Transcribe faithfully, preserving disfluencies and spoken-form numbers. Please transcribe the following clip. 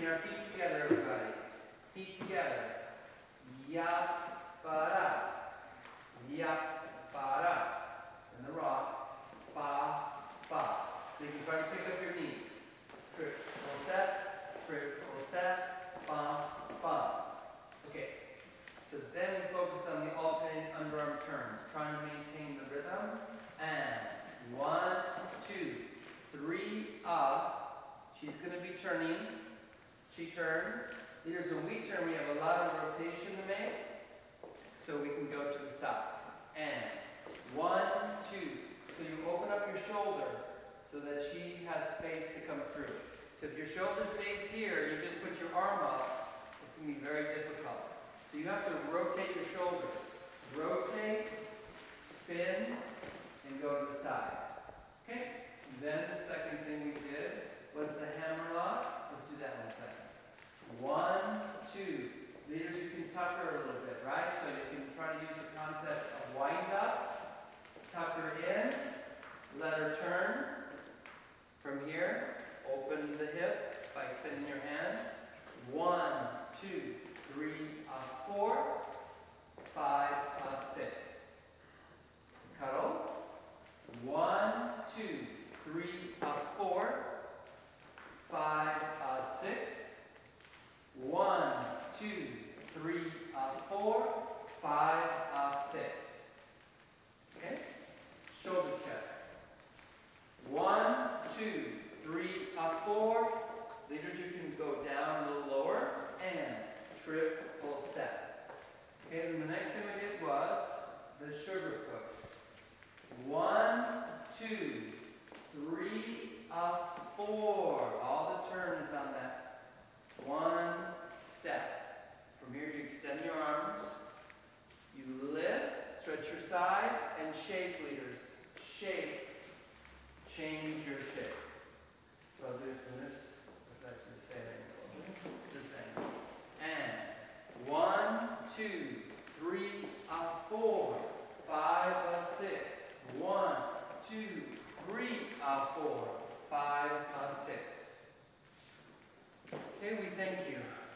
our feet together, everybody. Feet together. Ya, ba-da. Ya, ba-da. And the rock. Ba, ba. So you can try to pick up your knees. Trip, full step, trip, full step, bum, bum. Okay. So then we focus on the alternate underarm turns, trying to maintain the rhythm. And one, two, three, up. She's going to be turning. She turns. Here's when we turn, we have a lot of rotation to make. So we can go to the side. And one, two. So you open up your shoulder so that she has space to come through. So if your shoulder stays here, you just put your arm up, it's going to be very difficult. So you have to rotate your shoulders. Rotate, spin, and go to the side. Okay? Then the second thing we did was the hammerlock. Let's do that in a second. One, two. Leaders, you can tuck her a little bit, right? So you can try to use the concept of wind up, tuck her in, let her turn. From here, open the hip by extending your hand. One, two, three, up, four, five, up, six. Cuddle. One, two, three, up, four, five, up, six. One, two, three, up, four, five, up, six. Okay? Shoulder check. One, two, three, up, four. Leaders, you can go down a little lower and trip, full step. Okay, and the next thing we did was the sugar push. One, two, three, up, four. All the turn is on that one step. From here, you extend your arms. You lift, stretch your side, and shake, leaders. Shake. Change your shape. So I'll do it from this. That's actually the same angle. The same. And one, two, three, up, four, five, up, six. One, two, three, up, four, five, up, six. Okay, we thank you.